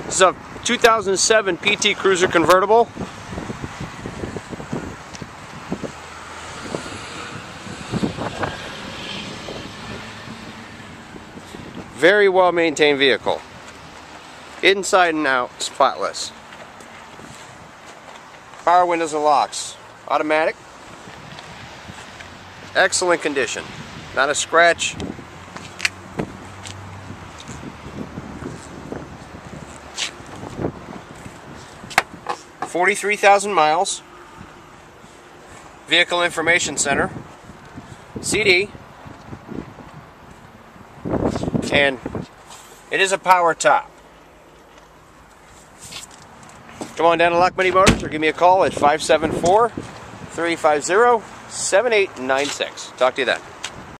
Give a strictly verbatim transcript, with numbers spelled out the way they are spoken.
This is a two thousand seven P T Cruiser convertible. Very well maintained vehicle. Inside and out, spotless. Power windows and locks. Automatic. Excellent condition. Not a scratch. forty-three thousand miles. Vehicle Information Center. C D. And it is a power top. Come on down to Lochmandy Motors or give me a call at five seven four, three five zero, seven eight nine six. Talk to you then.